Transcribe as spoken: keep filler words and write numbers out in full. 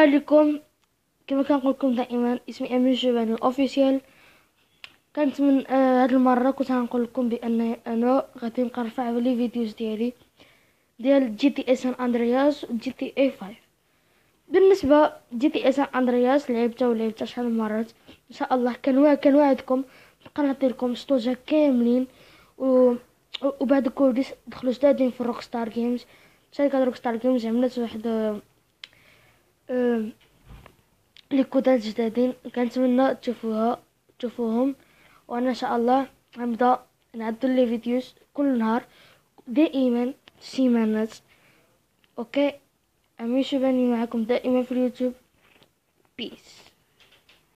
عليكم. كما كنقول لكم دائما، اسمي امين شوباني اوفيسيال. كانت من آه هاد المره كنت غنقول لكم بان انا غادي نبقى نرفع لي فيديوز ديالي ديال جي تي اي سان اندرياس و جي تي اي خمسة. بالنسبه جي تي اي سان اندرياس لعبتها ولعبتها شحال من مرات ان شاء الله. كنوا كنوعدكم نبقى نعطي لكم ستوجا كاملين و وبعد كوديس دخلوا جدادين في روك ستار جيمز. شركه روك ستار جيمز عملت واحد آه لي كودات جدادين، كنتمنى تشوفوها تشوفوهم. وانا ان شاء الله غنبدا نعدل لي فيديوز كل نهار دائما سيمانات. اوكي، امين شوباني معكم دائما في اليوتيوب. بيس.